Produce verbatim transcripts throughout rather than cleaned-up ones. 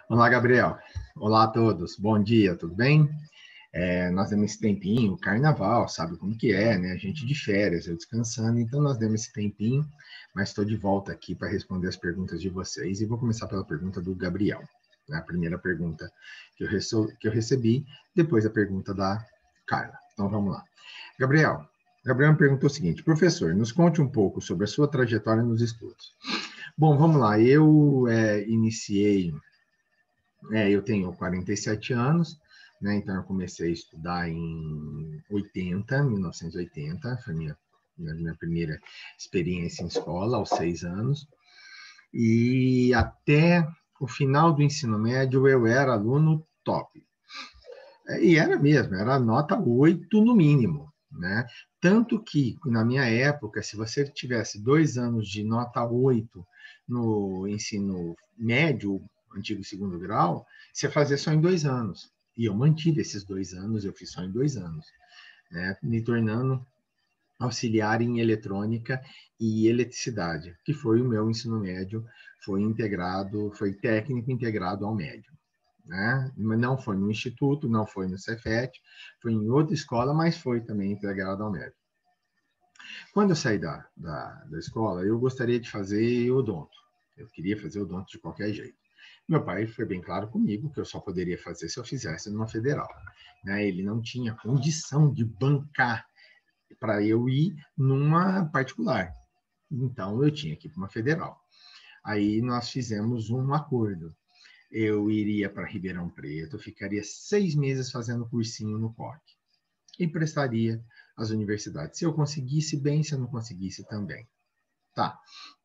Olá, Gabriel. Olá a todos. Bom dia, tudo bem? É, nós demos esse tempinho, carnaval, sabe como que é, né? A gente de férias, eu descansando, então nós demos esse tempinho, mas estou de volta aqui para responder as perguntas de vocês e vou começar pela pergunta do Gabriel, né? A primeira pergunta que eu, que eu recebi, depois a pergunta da Carla. Então vamos lá. Gabriel, Gabriel me perguntou o seguinte: professor, nos conte um pouco sobre a sua trajetória nos estudos. Bom, vamos lá. Eu é, iniciei. É, eu tenho quarenta e sete anos, né? Então eu comecei a estudar em oitenta, mil novecentos e oitenta, foi a minha, minha primeira experiência em escola, aos seis anos. E até o final do ensino médio eu era aluno top. E era mesmo, era nota oito no mínimo, né? Tanto que, na minha época, se você tivesse dois anos de nota oito no ensino médio, antigo segundo grau, você fazia só em dois anos. E eu mantive esses dois anos, eu fiz só em dois anos, né? Me tornando auxiliar em eletrônica e eletricidade, que foi o meu ensino médio, foi integrado, foi técnico integrado ao médio. Né? Não foi no instituto, não foi no Cefet, foi em outra escola, mas foi também integrado ao médio. Quando eu saí da, da, da escola, eu gostaria de fazer odonto. Eu queria fazer odonto de qualquer jeito. Meu pai foi bem claro comigo que eu só poderia fazer se eu fizesse numa federal. Né? Ele não tinha condição de bancar para eu ir numa particular. Então, eu tinha que ir para uma federal. Aí nós fizemos um acordo. Eu iria para Ribeirão Preto, ficaria seis meses fazendo cursinho no C O C e prestaria às universidades. Se eu conseguisse, bem, se eu não conseguisse, também. Tá.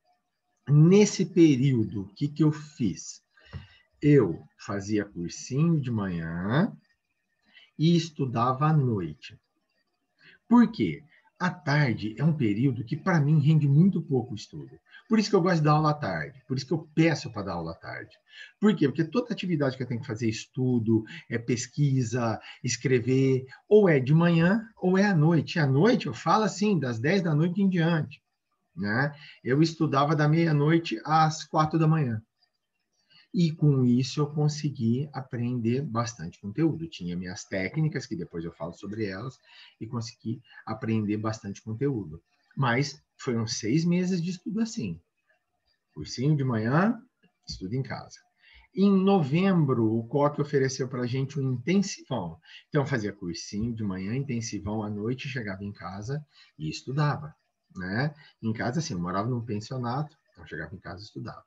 Nesse período, o que, que eu fiz? Eu fazia cursinho de manhã e estudava à noite. Por quê? À tarde é um período que, para mim, rende muito pouco o estudo. Por isso que eu gosto de dar aula à tarde. Por isso que eu peço para dar aula à tarde. Por quê? Porque toda atividade que eu tenho que fazer, estudo, é pesquisa, escrever, ou é de manhã ou é à noite. À noite, eu falo assim, das dez da noite em diante. Né? Eu estudava da meia-noite às quatro da manhã. E com isso eu consegui aprender bastante conteúdo. Tinha minhas técnicas, que depois eu falo sobre elas, e consegui aprender bastante conteúdo. Mas foram seis meses de estudo assim. Cursinho de manhã, estudo em casa. Em novembro, o C O C ofereceu para a gente um intensivão. Então, eu fazia cursinho de manhã, intensivão à noite, chegava em casa e estudava. Né? Em casa, assim, eu morava num pensionato, então eu chegava em casa e estudava.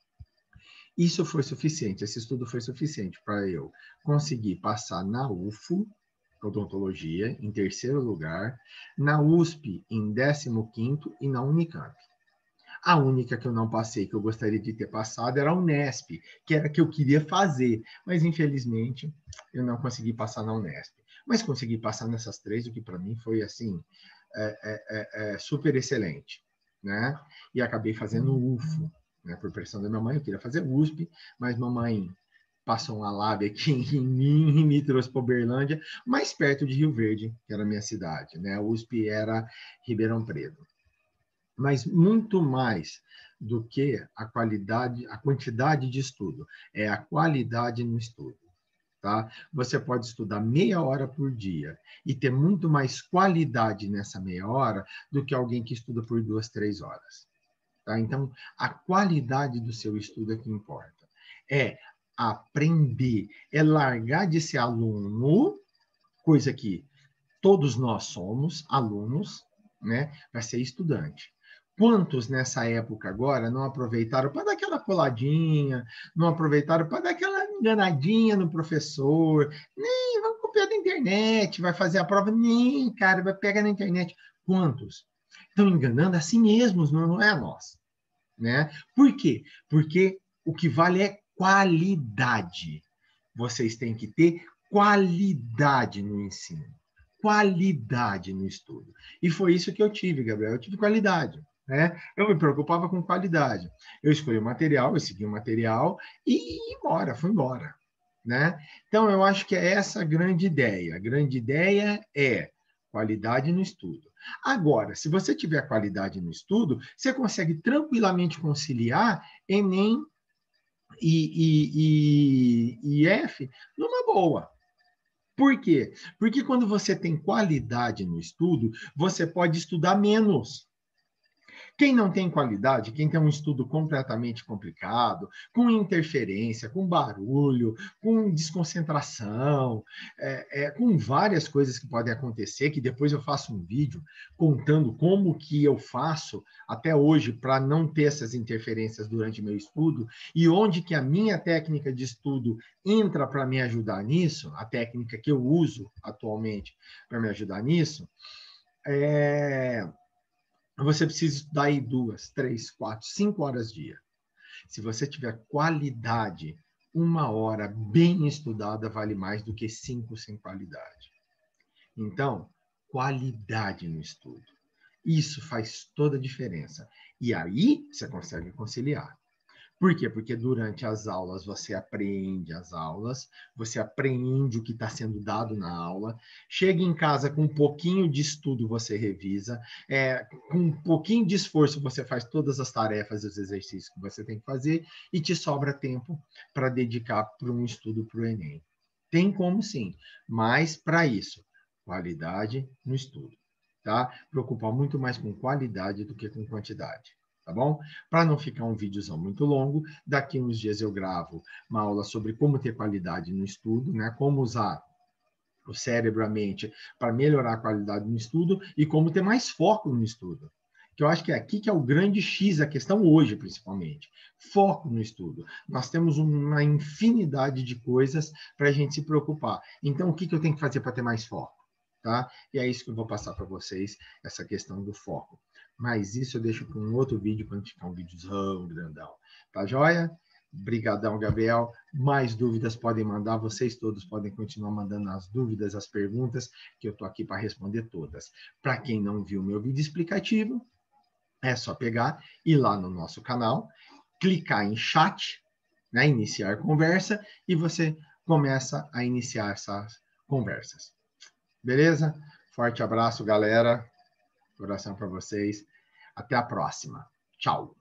Isso foi suficiente, esse estudo foi suficiente para eu conseguir passar na U F O, odontologia, em terceiro lugar, na U S P em décimo quinto e na Unicamp. A única que eu não passei, que eu gostaria de ter passado, era a Unesp, que era a que eu queria fazer, mas infelizmente eu não consegui passar na Unesp. Mas consegui passar nessas três, o que para mim foi assim, é, é, é, super excelente. Né? E acabei fazendo U F O. Né, por pressão da minha mãe, eu queria fazer U S P, mas mamãe passou uma lábia aqui em mim e me trouxe para Uberlândia, mais perto de Rio Verde, que era a minha cidade. Né? A U S P era Ribeirão Preto. Mas muito mais do que a qualidade, a quantidade de estudo, é a qualidade no estudo. Tá? Você pode estudar meia hora por dia e ter muito mais qualidade nessa meia hora do que alguém que estuda por duas, três horas. Tá? Então, a qualidade do seu estudo é que importa. É aprender, é largar de ser aluno, coisa que todos nós somos, alunos, né, para ser estudante. Quantos nessa época agora não aproveitaram para dar aquela coladinha, não aproveitaram para dar aquela enganadinha no professor, nem vai copiar da internet, vai fazer a prova, nem, cara, vai pegar na internet. Quantos? Estão enganando a si mesmos, não, não é a nós. Né? Por quê? Porque o que vale é qualidade. Vocês têm que ter qualidade no ensino, qualidade no estudo. E foi isso que eu tive, Gabriel. Eu tive qualidade. Né? Eu me preocupava com qualidade. Eu escolhi o material, eu segui o material e ia embora, fui embora. Né? Então, eu acho que é essa a grande ideia. A grande ideia é qualidade no estudo. Agora, se você tiver qualidade no estudo, você consegue tranquilamente conciliar Enem e, e, e F numa boa. Por quê? Porque quando você tem qualidade no estudo, você pode estudar menos. Quem não tem qualidade, quem tem um estudo completamente complicado, com interferência, com barulho, com desconcentração, é, é, com várias coisas que podem acontecer, que depois eu faço um vídeo contando como que eu faço até hoje para não ter essas interferências durante meu estudo e onde que a minha técnica de estudo entra para me ajudar nisso, a técnica que eu uso atualmente para me ajudar nisso, é... você precisa estudar aí duas, três, quatro, cinco horas dia. Se você tiver qualidade, uma hora bem estudada vale mais do que cinco sem qualidade. Então, qualidade no estudo. Isso faz toda a diferença. E aí você consegue conciliar. Por quê? Porque durante as aulas você aprende as aulas, você aprende o que está sendo dado na aula, chega em casa com um pouquinho de estudo, você revisa, é, com um pouquinho de esforço você faz todas as tarefas e os exercícios que você tem que fazer e te sobra tempo para dedicar para um estudo para o Enem. Tem como sim, mas para isso, qualidade no estudo, tá? Preocupar muito mais com qualidade do que com quantidade. Tá bom? Para não ficar um videozão muito longo, daqui uns dias eu gravo uma aula sobre como ter qualidade no estudo, né? Como usar o cérebro, a mente, para melhorar a qualidade no estudo e como ter mais foco no estudo. Que eu acho que é aqui que é o grande X da questão hoje, principalmente. Foco no estudo. Nós temos uma infinidade de coisas para a gente se preocupar. Então, o que, que eu tenho que fazer para ter mais foco? Tá? E é isso que eu vou passar para vocês, essa questão do foco. Mas isso eu deixo para um outro vídeo, quando ficar um vídeozão grandão. Tá joia? Brigadão, Gabriel. Mais dúvidas podem mandar, vocês todos podem continuar mandando as dúvidas, as perguntas, que eu estou aqui para responder todas. Para quem não viu meu vídeo explicativo, é só pegar, ir lá no nosso canal, clicar em chat, né, iniciar conversa, e você começa a iniciar essas conversas. Beleza? Forte abraço, galera. Coração para vocês. Até a próxima. Tchau.